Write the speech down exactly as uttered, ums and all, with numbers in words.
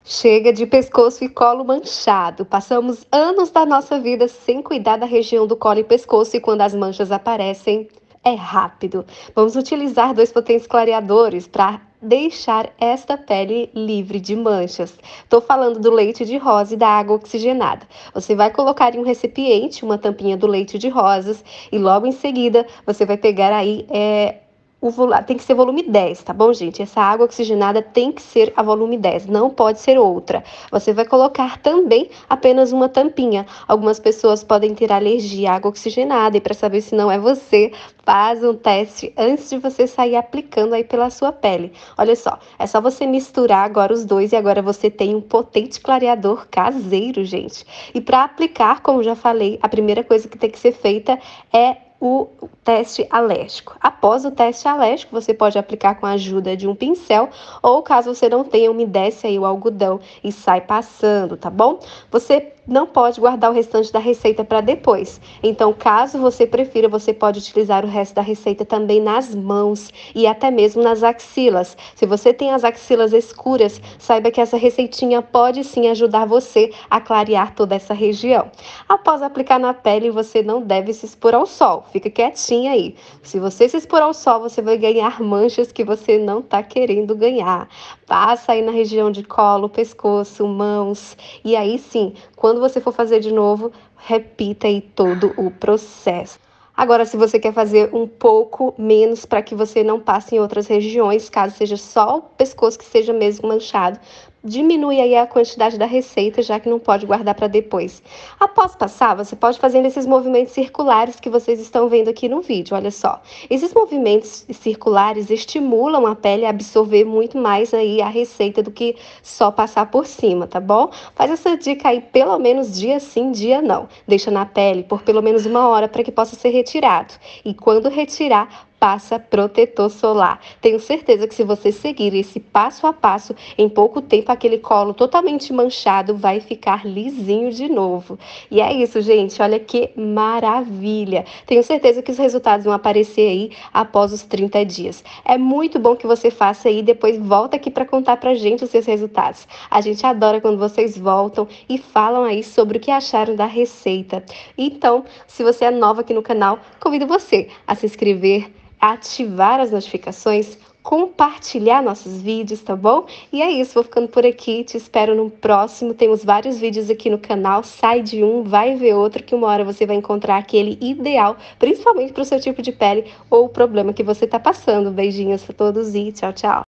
Chega de pescoço e colo manchado. Passamos anos da nossa vida sem cuidar da região do colo e pescoço e quando as manchas aparecem, é rápido. Vamos utilizar dois potentes clareadores para deixar esta pele livre de manchas. Estou falando do leite de rosa e da água oxigenada. Você vai colocar em um recipiente uma tampinha do leite de rosas e logo em seguida você vai pegar aí é, o volu- tem que ser volume dez, tá bom, gente? Essa água oxigenada tem que ser a volume dez, não pode ser outra. Você vai colocar também apenas uma tampinha. Algumas pessoas podem ter alergia à água oxigenada e para saber se não é você, faz um teste antes de você sair aplicando aí pela sua pele. Olha só, é só você misturar agora os dois e agora você tem um potente clareador caseiro, gente. E para aplicar, como já falei, a primeira coisa que tem que ser feita é o teste alérgico. Após o teste alérgico, você pode aplicar com a ajuda de um pincel ou caso você não tenha, umedece aí o algodão e sai passando, tá bom? Você não pode guardar o restante da receita para depois. Então, caso você prefira, você pode utilizar o resto da receita também nas mãos e até mesmo nas axilas. Se você tem as axilas escuras, saiba que essa receitinha pode sim ajudar você a clarear toda essa região. Após aplicar na pele, você não deve se expor ao sol. Fica quietinha aí. Se você se expor ao sol, você vai ganhar manchas que você não está querendo ganhar. Passa aí na região de colo, pescoço, mãos. E aí sim, quando você for fazer de novo, repita aí todo o processo. Agora, se você quer fazer um pouco menos para que você não passe em outras regiões, caso seja só o pescoço que seja mesmo manchado, diminui aí a quantidade da receita, já que não pode guardar para depois. Após passar, você pode fazer esses movimentos circulares que vocês estão vendo aqui no vídeo, olha só. Esses movimentos circulares estimulam a pele a absorver muito mais aí a receita do que só passar por cima, tá bom? Faz essa dica aí pelo menos dia sim, dia não. Deixa na pele por pelo menos uma hora para que possa ser retirado. E quando retirar, passa protetor solar. Tenho certeza que se você seguir esse passo a passo, em pouco tempo aquele colo totalmente manchado vai ficar lisinho de novo. E é isso, gente. Olha que maravilha. Tenho certeza que os resultados vão aparecer aí após os trinta dias. É muito bom que você faça aí e depois volta aqui para contar pra gente os seus resultados. A gente adora quando vocês voltam e falam aí sobre o que acharam da receita. Então, se você é nova aqui no canal, convido você a se inscrever, ativar as notificações, compartilhar nossos vídeos, tá bom? E é isso, vou ficando por aqui, te espero no próximo, temos vários vídeos aqui no canal, sai de um, vai ver outro, que uma hora você vai encontrar aquele ideal, principalmente para o seu tipo de pele ou o problema que você tá passando. Beijinhos a todos e tchau, tchau!